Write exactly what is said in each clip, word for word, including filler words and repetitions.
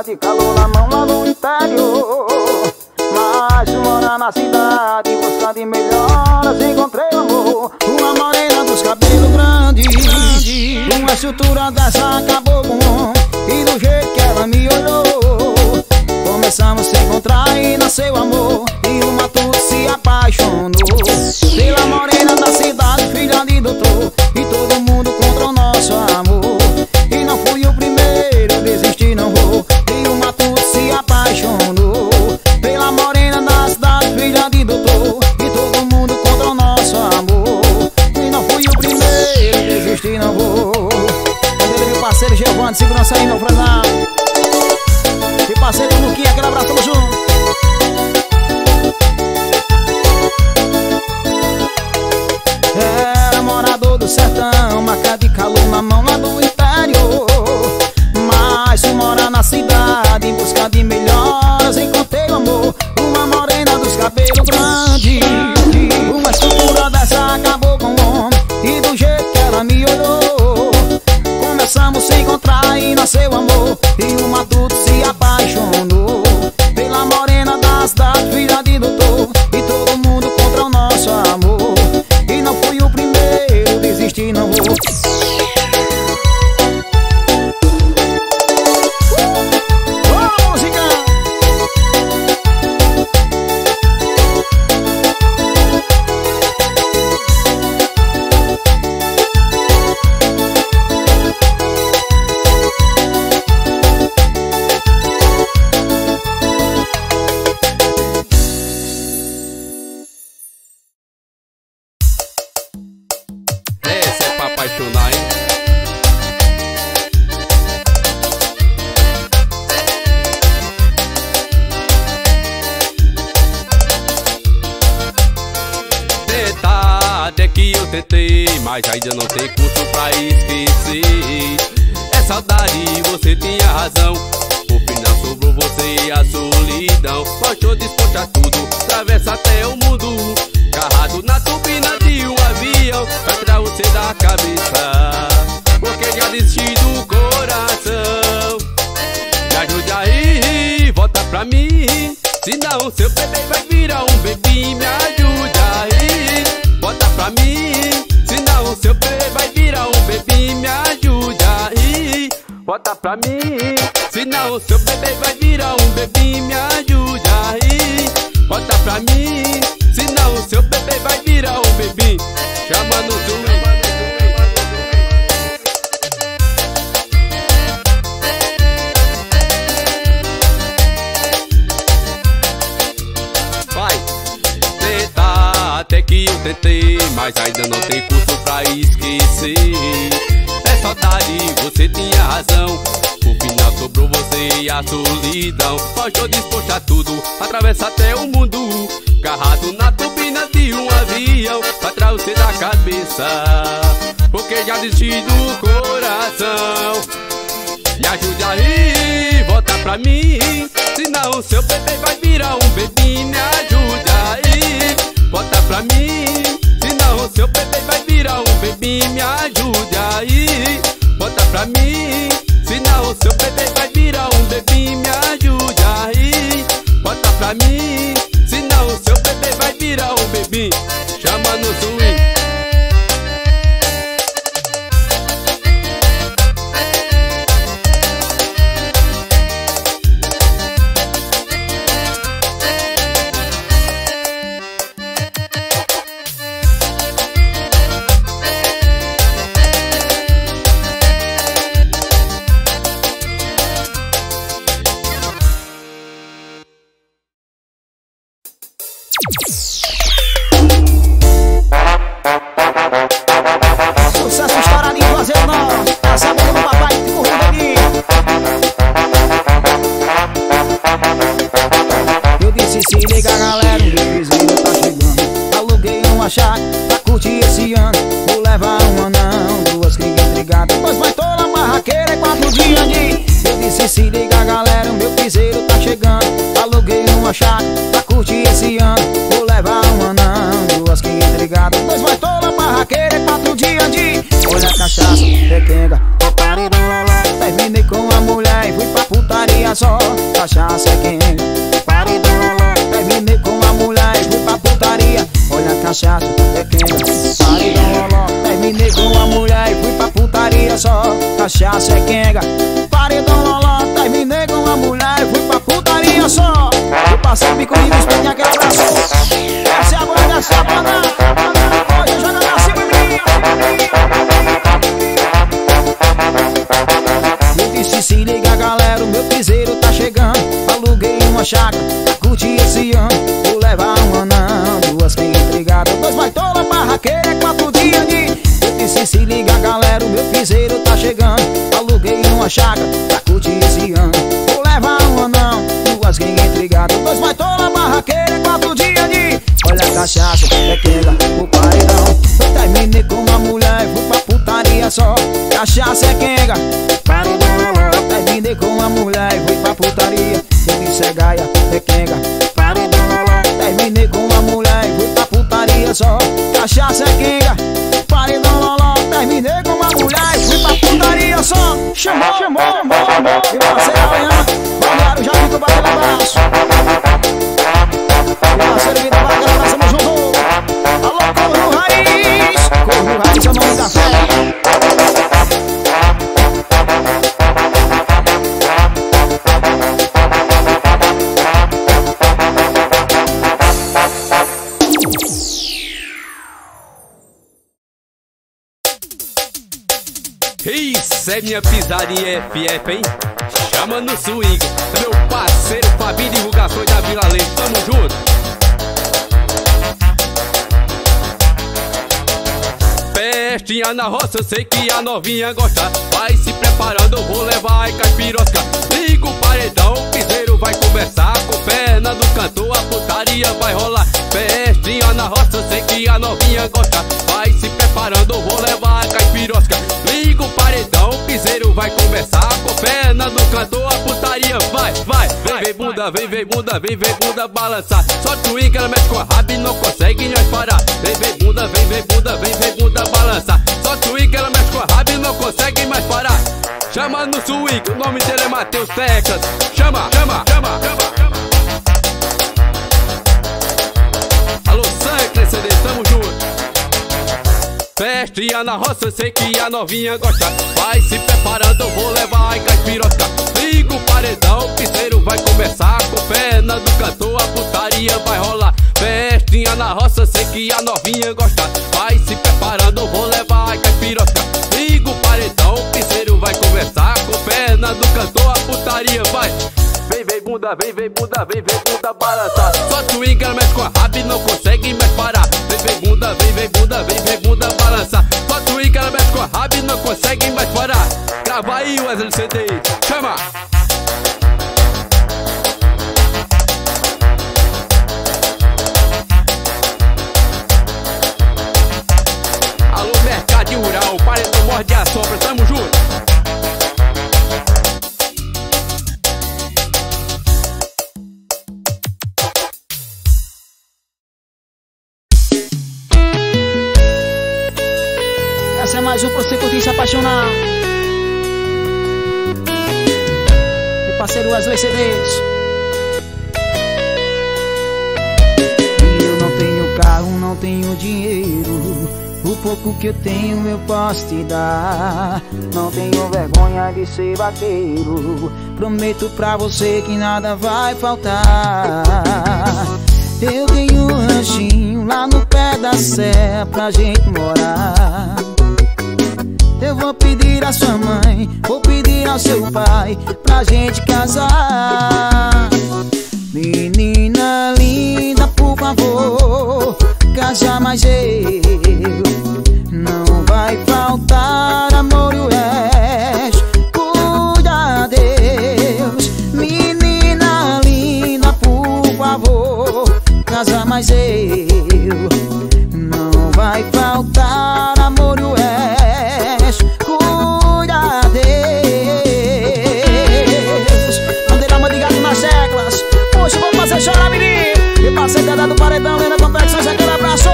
de calor na mão lá no interior. Mas morar na cidade, buscando melhoras, encontrei o amor. Uma morena dos cabelos grandes, uma estrutura dessa acabou com o homem. E do jeito que ela me olhou, começamos a se encontrar e nasceu amor. E o matuto se apaixonou pela morena da cidade, filha de doutor. E todo mundo contra o nosso amor. E não fui o primeiro, desisti não vou. E o matuto se apaixonou pela morena da cidade, filha de doutor. E todo mundo contra o nosso amor. E não fui o primeiro, desisti não vou. Meu parceiro Giovanni, segurança aí, meu franão. E parceiro Luquinha, aquele abraço, tamo junto. Era morador do sertão, marca de calor na mão lá do interior. Mas fui morar na cidade, em busca de melhoras, encontrei o amor. Uma morena dos cabelos grandes, uma estrutura dessa acabou com o homem. E do jeito que ela me olhou, começamos a se encontrar e nasceu amor. E o matuto se apaixonou pela morena da cidade, filha de doutor. E todo mundo contra o nosso amor. E não fui o primeiro, desisti não vou. Ô, música! Apaixonar, hein? Tentar, até que eu tentei, mas ainda não tem curso pra esquecer. É saudade, você tinha razão. O final sobrou você e a solidão. Gostou de escutar tudo, atravessa até o mundo. Carrado na turbina de um avião, vai tirar você da cabeça, porque já desisti do coração. Me ajude aí, volta pra mim, senão seu bebê vai virar um bebê. Me ajude aí, volta pra mim, senão seu bebê vai virar um bebê. Me ajude aí, volta pra mim, senão seu bebê vai virar um bebê. Me ajude aí, volta pra mim, senão o seu bebê vai virar um bebê. Chama no swing. Vai tentar, até que eu tentei, mas ainda não tem curso pra esquecer. É saudade, você tinha razão. O final sobrou você e a solidão. Gostou de escutar tudo, atravessa até o mundo. Carrado na turbina de um avião, pra trás você da cabeça, porque já desisti do coração. Me ajude aí, volta pra mim, senão seu bebê vai virar um bebê. Me ajude aí, volta pra mim, senão seu bebê vai virar um bebê. Me ajude aí, volta pra mim, senão seu bebê vai virar um bebê. Me ajude aí, volta pra mim, senão seu bebê vai virar um bebê. Chama no swing. Sucesso estourado em Juazeiro Norte, essa boca do papai que correndo aqui. Eu disse se liga galera, o meu vizinho tá chegando. Aluguei uma chácara pra curtir esse ano. Vou levar um anão, duas crianças intrigadas, dois baitola, barraqueira e quatro dias de. Eu disse se liga galera, o meu piseiro tá chegando. Aluguei uma chácara pra curtir esse ano. Vou levar um anão, duas crianças intrigadas, dois baitola, barraqueira e quatro dias de. Olha a cachaça, pequena, eu parei no loló. Terminei com a mulher e fui pra putaria só cachaça é quenga. Paredão rolão, terminei com a mulher e fui pra putaria. Olha a cachaça é quenga. Paredão rolão, terminei com a mulher e fui pra putaria. Só cachaça é quenga. Paredão rolão, terminei com a mulher e fui pra putaria. Só eu passei o bico e despedi aquele abraço. Desce agora, desce a banana. Hoje joga pra cima, menina. Eu disse, se liga galera, o meu piseiro tá chegando. Aluguei uma chácara, curti esse ano. Vou levar um anão, duas quem intrigadas, dois baitola, barraqueira, quatro dias de... Eu disse, se liga galera, o meu piseiro tá chegando. Aluguei uma chácara, curti esse ano. Vou levar um anão, duas quem intrigadas, dois baitola, barraqueira, quatro dias de... Olha a cachaça, é quenga, o paredão. Eu terminei com uma mulher e fui pra putaria só. Cachaça é quenga, paredão. Eu terminei com uma mulher e fui pra putaria. Eu disse é gaia, é quenga, paredão. Terminei com uma mulher e fui pra putaria só. Cachaça é quenga, paredão loló. Terminei com uma mulher e fui pra putaria só. Chamou, chamou, chamou, chamou. E parceiro amanhã, Balneário já fica batendo abraço. E parceiro Vida Bacana, nós estamos juntos. Alô, Corno Raiz. Corno Raiz é o nome da fé. Isso é minha pisada em F F, hein? Chama no swing. É meu parceiro Fabinho, divulgações da Vila Leite. Tamo junto. Festinha na roça, eu sei que a novinha gosta. Vai se preparando, eu vou levar a caipirosca. Liga o paredão, o piseiro vai conversar. Com perna do cantor, a putaria vai rolar. Festinha na roça, eu sei que a novinha gosta. Vai se preparando, eu vou levar a caipirosca. Liga o paredão, o piseiro vai conversar. Com perna do cantor, a putaria vai, vai. Vem, vem bunda, vem, vem bunda, vem, vem bunda balançar. Só twin que ela mexe com a raba e não consegue nós parar. Vem, vem bunda, vem, vem bunda, vem, vem bunda balançar. Só swing que ela mexe com a raba e não consegue mais parar. Chama no swing, o nome dele é Matheus Tecas. Chama, chama, chama, chama, chama. Alô, Sangue, C D, tamo junto. Festinha na roça, eu sei que a novinha gosta. Vai se preparando, eu vou levar a caipirosca. Liga o paredão, o piseiro vai começar. Com perna do cantor, a putaria vai rolar. Festinha na roça, sei que a novinha gosta. Vai se preparando, eu vou levar a caipirosca. Liga o paredão, o piseiro vai conversar. Com perna do cantor, a putaria vai. Vem, vem bunda, vem, vem bunda, vem, vem bunda balançar. Só swing, ela mexe com a raba e não consegue mais parar. Vem, vem bunda, vem, vem bunda, vem, vem bunda balançar. Só swing, ela mexe com a raba e não consegue mais parar. Grava aí, Wesley C D, chama! Alô, Mercado Rural, paredão morde a sombra, tamo junto! Essa é mais um pra você curtir e se apaixonar. Meu parceiro Wesley C Ds. Eu não tenho carro, não tenho dinheiro. O pouco que eu tenho eu posso te dar. Não tenho vergonha de ser vaqueiro. Prometo pra você que nada vai faltar. Eu tenho um ranchinho lá no pé da serra pra gente morar. Eu vou pedir à sua mãe, vou pedir ao seu pai pra gente casar. Menina linda, por favor, casa mais eu. Não vai faltar amor e o resto, cuida Deus. Menina linda, por favor, casa mais eu. Não vai faltar amor e o resto, cuida Deus. Bandeira mãe de gato nas teclas. Poxa, vou fazer chorar, menino. E passei da do paredão, lendo complexões, aquele abraço.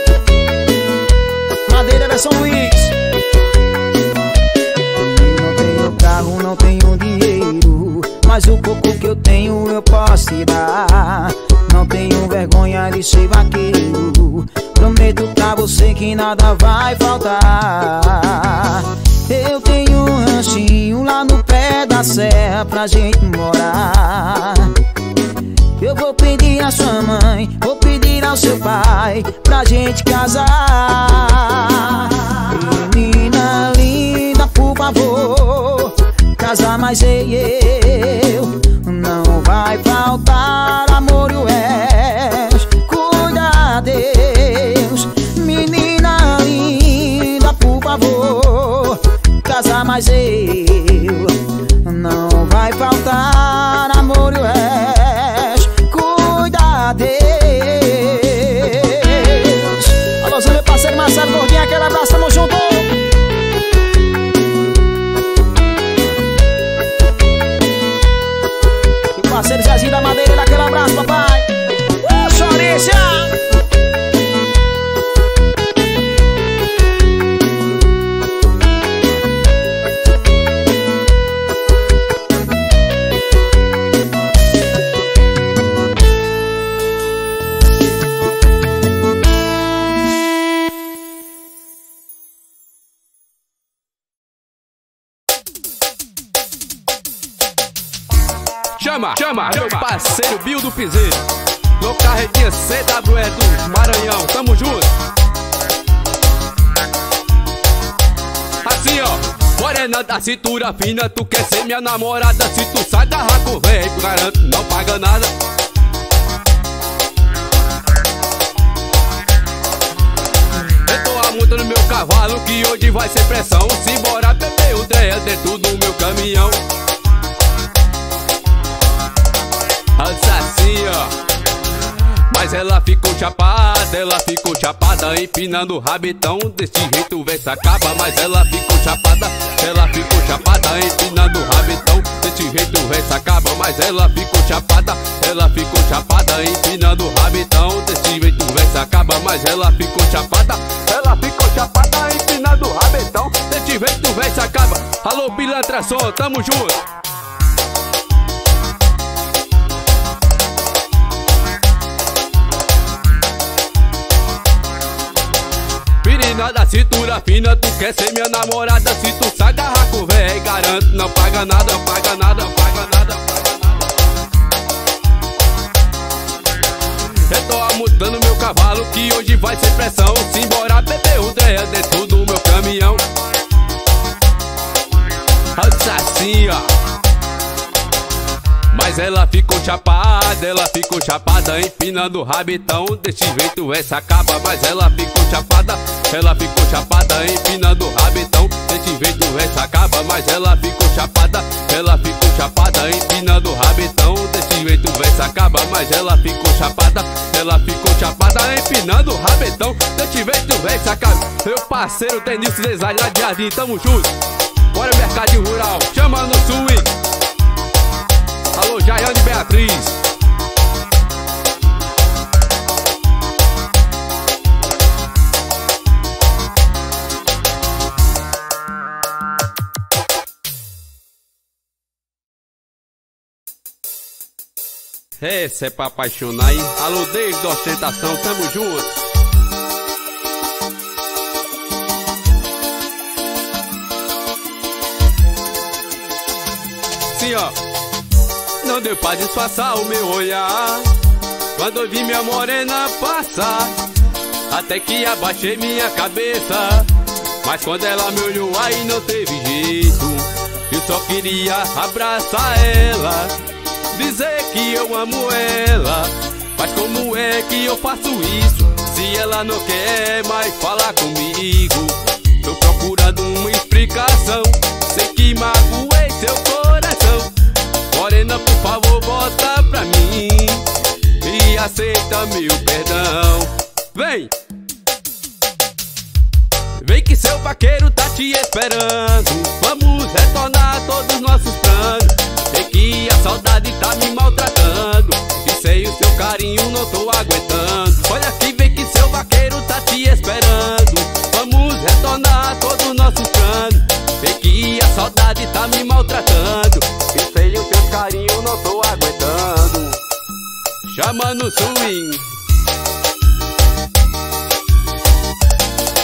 Madeira da São Luís. Não tenho carro, não tenho dinheiro, mas o pouco que nada vai faltar. Eu tenho um ranchinho lá no pé da serra pra gente morar. Eu vou pedir a sua mãe, vou pedir ao seu pai pra gente casar. Menina linda, por favor, casa mais eu e eu. Não vai faltar amor e o resto, cuida Deus. Menina linda, por favor, casa mais eu. Não vai faltar amor e o resto, cuida Deus. Alô, meu parceiro Marcelo Gordinho, aquele abraço, tamo junto. E o parceiro Zezinho da Madeira, aquele abraço, papai. Uh, Chorícia! Chama, chama, meu parceiro Bill do Piseiro, no carretinha C W E do Maranhão, tamo junto. Assim ó, morena da cintura fina, tu quer ser minha namorada. Se tu sai da raco, velho, garanto, não paga nada. Eu tô a multa no meu cavalo, que hoje vai ser pressão. Simbora beber o dreia dentro do meu caminhão. Assim ó, mas ela ficou chapada, ela ficou chapada, empinando o rabetão. Desse jeito vê se acaba, mas ela ficou chapada, ela ficou chapada, empinando o rabetão. Desse jeito vê se acaba, mas ela ficou chapada, ela ficou chapada, empinando o rabetão. Desse jeito vê se acaba, mas ela ficou chapada, ela ficou chapada, empinando o rabetão. Desse jeito vê se acaba. Alô, Pilantra Som, tamo junto. Menina da cintura fina, tu quer ser minha namorada. Se tu sai da raco, véi, garanto, não paga nada, não paga nada, não paga nada, não paga nada. Eu tô mudando meu cavalo, que hoje vai ser pressão. Simbora beber o dreia dentro do meu caminhão. Assim ó, mas ela ficou chapada, ela ficou chapada, empinando o rabetão. Desse jeito essa acaba, mas ela ficou chapada, ela ficou chapada, empinando o rabetão. Desse jeito essa acaba, mas ela ficou chapada, ela ficou chapada, empinando o rabetão. Desse jeito essa acaba, mas ela ficou chapada, ela ficou chapada, empinando o rabetão. Desse jeito essa acaba. Meu parceiro Denilson Design lá de Jardim, tamo junto. Bora Mercadinho Rural, chama no swing. Alô, Jaiane Beatriz. Essa é pra apaixonar, hein? Alô, desde a ostentação, tamo junto. Sim, ó. Não deu pra disfarçar o meu olhar quando eu vi minha morena passar. Até que abaixei minha cabeça, mas quando ela me olhou aí não teve jeito. Eu só queria abraçar ela, dizer que eu amo ela. Mas como é que eu faço isso se ela não quer mais falar comigo? Tô procurando uma explicação, sei que magoei seu coração. Morena, por favor, volta pra mim e aceita meu perdão. Vem! Vem que seu vaqueiro tá te esperando. Vamos retornar todos os nossos planos. Sei que a saudade tá me maltratando e sem o seu carinho não tô aguentando. Olha aqui, vem que seu vaqueiro tá te esperando. Vamos retornar todos os nossos planos. Sei que a saudade tá me maltratando e sem o seu carinho não tô aguentando. Chama no swing.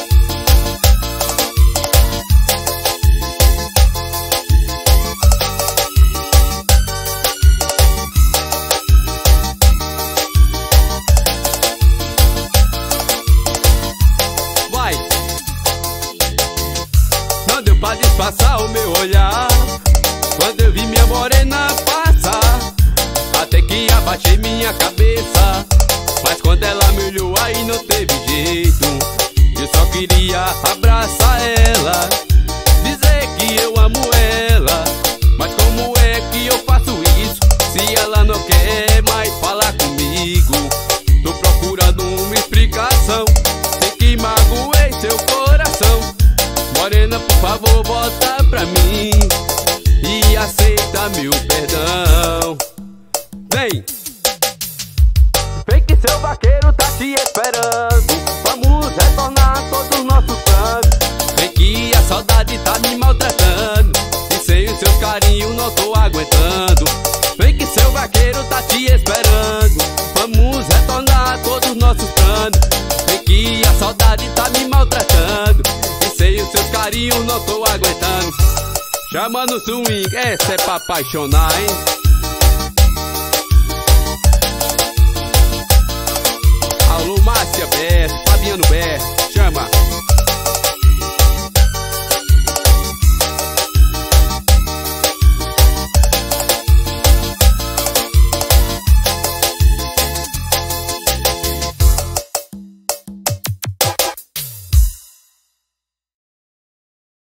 meu olhar quando eu vi minha morena passar. Até que abaixei minha cabeça, mas quando ela me olhou aí não teve jeito. Eu só queria abraçar ela, dizer que eu amo ela. Mas como é que eu faço isso se ela não quer mais falar comigo? Tô procurando uma explicação, sei que magoei seu coração. Morena, por favor, volta pra mim e aceita meu perdão. Vem! Vem que seu vaqueiro tá te esperando, vamos retornar todos os nossos planos. Vem que a saudade tá me maltratando e sem os seus carinhos não tô aguentando. Vem que seu vaqueiro tá te esperando, vamos retornar todos os nossos planos. Vem que a saudade tá me maltratando e sem os seus carinhos não tô aguentando. Chamando o swing, essa é pra apaixonar, hein? Alô, Márcia Bess, Fabiano Bess, chama!